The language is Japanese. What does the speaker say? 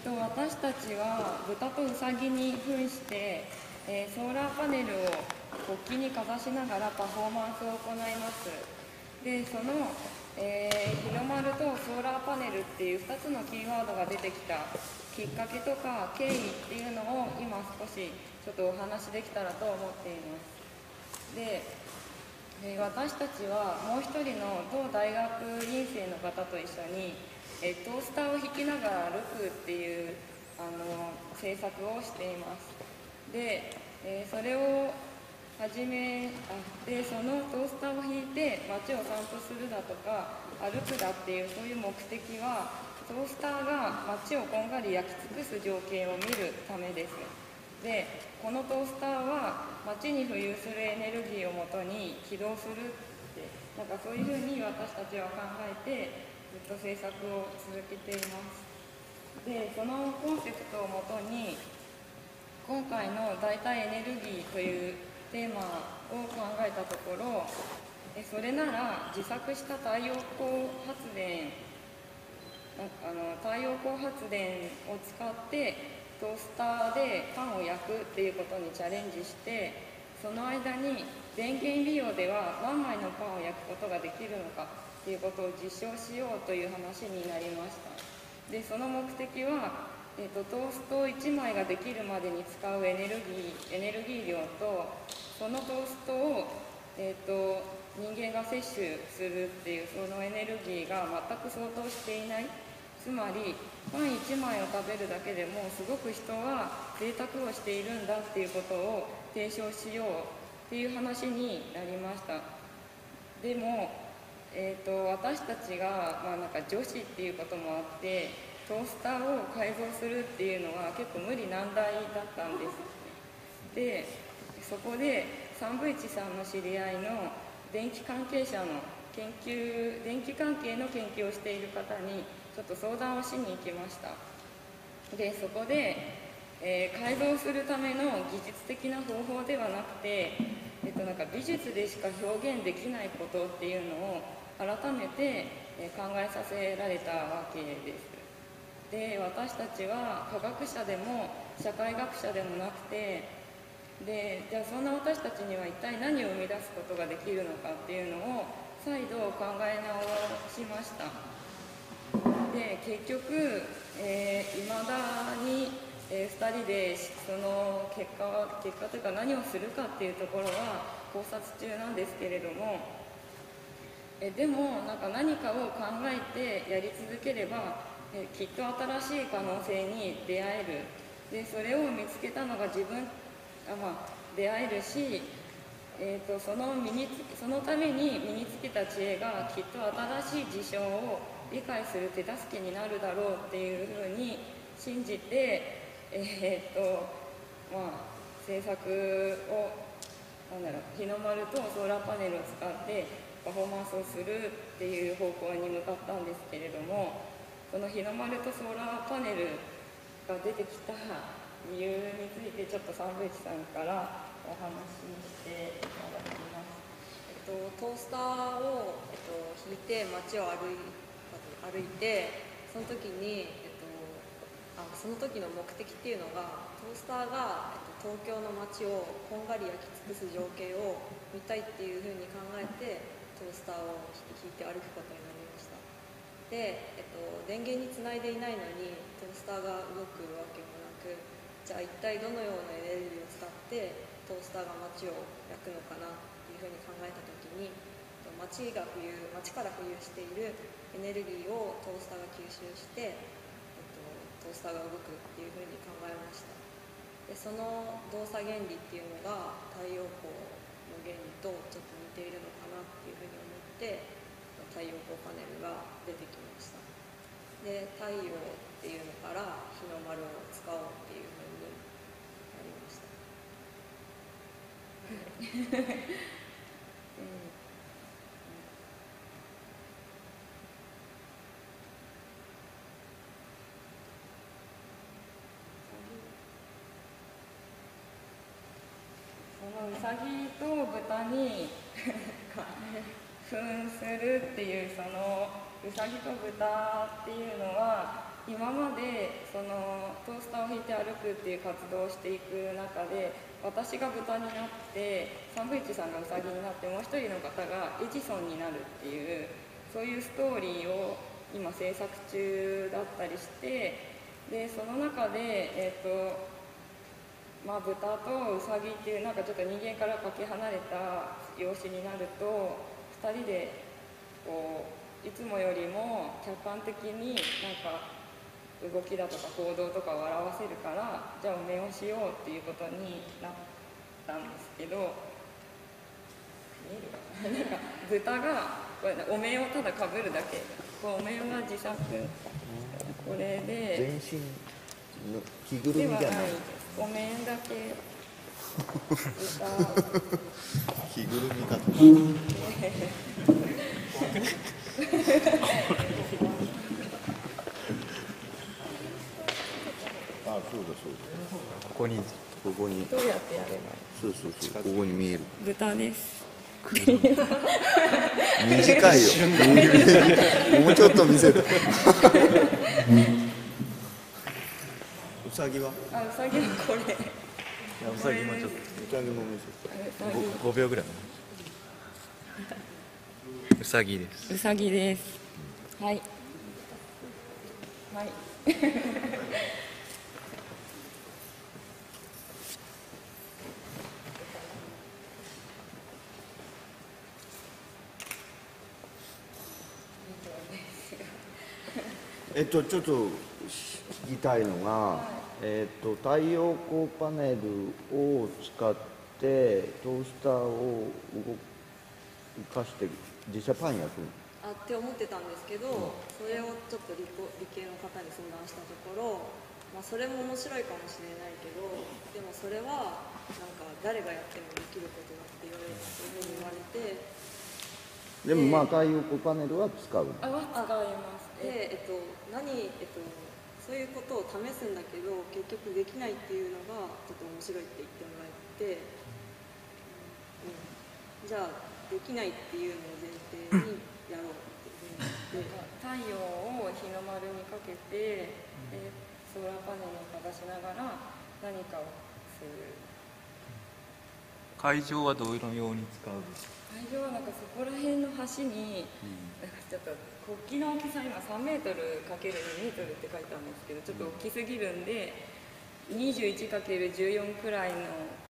私たちは豚とウサギに扮して、ソーラーパネルを国旗にかざしながらパフォーマンスを行います。で、その、日の丸とソーラーパネルっていう2つのキーワードが出てきたきっかけとか経緯っていうのを今少しちょっとお話しできたらと思っています。で、私たちはもう一人の同大学院生の方と一緒に、トースターを引きながらルクっていう制作をしています。で、それを始めでそのトースターを引いて街を散歩するだとか歩くだっていうそういう目的はトースターが街をこんがり焼き尽くす情景を見るためです。で、このトースターは街に浮遊するエネルギーをもとに起動するってなんかそういうふうに私たちは考えてずっと制作を続けています。で、そのコンセプトをもとに今回の代替エネルギーというテーマを考えたところ、それなら自作した太陽光発電を使ってトースターでパンを焼くっていうことにチャレンジして、その間に電源利用では何枚のパンを焼くことができるのかっていうことを実証しようという話になりました。で、その目的は、トースト1枚ができるまでに使うエネルギー量とそのトーストを、人間が摂取するっていうそのエネルギーが全く相当していない、つまりパン1枚を食べるだけでもすごく人は贅沢をしているんだっていうことを提唱しようっていう話になりました。でも、私たちが、なんか女子っていうこともあってトースターを改造するっていうのは結構無理難題だったんです。で、そこでサンブイチさんの知り合いの電気関係の研究をしている方にちょっと相談をしに行きました。で、そこで、改造するための技術的な方法ではなくて、なんか美術でしか表現できないことっていうのを改めて、考えさせられたわけです。で、私たちは科学者でも社会学者でもなくて、で、じゃあそんな私たちには一体何を生み出すことができるのかっていうのを再度考え直しました。で、結局、未だに、2人でその結果というか何をするかっていうところは考察中なんですけれども、でもなんか何かを考えてやり続ければ、きっと新しい可能性に出会える。で、それを見つけたのが出会えるし、そのために身につけた知恵がきっと新しい事象を理解する手助けになるだろうっていうふうに信じて、制作を日の丸とソーラーパネルを使ってパフォーマンスをするっていう方向に向かったんですけれども、その日の丸とソーラーパネルが出てきた理由についてちょっとサンブイチさんからお話ししていただきます。 トースターを、引いて街を歩いてその時に、その時の目的っていうのがトースターが、東京の街をこんがり焼き尽くす情景を見たいっていうふうに考えてトースターを引いて歩くことになりました。で、電源につないでいないのにトースターが動くわけもなく、じゃあ一体どのようなエネルギーを使ってトースターが街を焼くのかなっていうふうに考えた時に、街から浮遊しているエネルギーをトースターが吸収して、トースターが動くっていうふうに考えました。で、その動作原理っていうのが太陽光の原理とちょっと似ているのかなっていうふうに思って太陽光パネルが出てきました。で、太陽っていうのから日の丸を使おうっていうふうになりました。 そのうさぎと豚に扮するっていうそのうさぎと豚っていうのは今までそのトースターを引いて歩くっていう活動をしていく中で、私が豚になってサンドイッチさんがウサギになって、もう一人の方がエジソンになるっていう、そういうストーリーを今制作中だったりして、でその中でまあ、豚とウサギっていうなんかちょっと人間からかけ離れた容姿になると、2人でこういつもよりも客観的になんか動きだとか行動とかを表せるから、じゃあお面をしようっていうことになったんですけど、見えるかななんか豚がこれお面をただかぶるだけ、こうお面は自作、これで全身の着ぐるではないみじゃないです。お面だけ豚着ぐるみかとあ、そうだそうだ、 ここにここに、 どうやってやればいい？ そうそうそう、ここに見える。 豚です。 短いよもうちょっと見せてウサギは？ あ、ウサギはこれ。 ウサギもちょっウサギも見せて。 と5秒ぐらい。ウサギです。 ウサギです。はい。はい。 ちょっと聞きたいのが、太陽光パネルを使ってトースターを動かして実際パン焼くの？ って思ってたんですけど、それをちょっと理系の方に相談したところ、まあ、それも面白いかもしれないけど、でもそれはなんか誰がやってもできることだってそういうふうに言われて、 でもまあ太陽光パネルは使うの？ あ、使います。 で、そういうことを試すんだけど結局できないっていうのがちょっと面白いって言ってもらえて、じゃあできないっていうのを前提にやろうっていうふうに言って、 太陽を日の丸にかけて、ソーラーパネルをかざしながら何かをする。 会場はどういうように使う？ 会場はなんかそこら辺の橋に、なんかちょっと国旗の大きさ今3メートル ×2 メートルって書いてあるんですけど、ちょっと大きすぎるんで 21×14 くらいの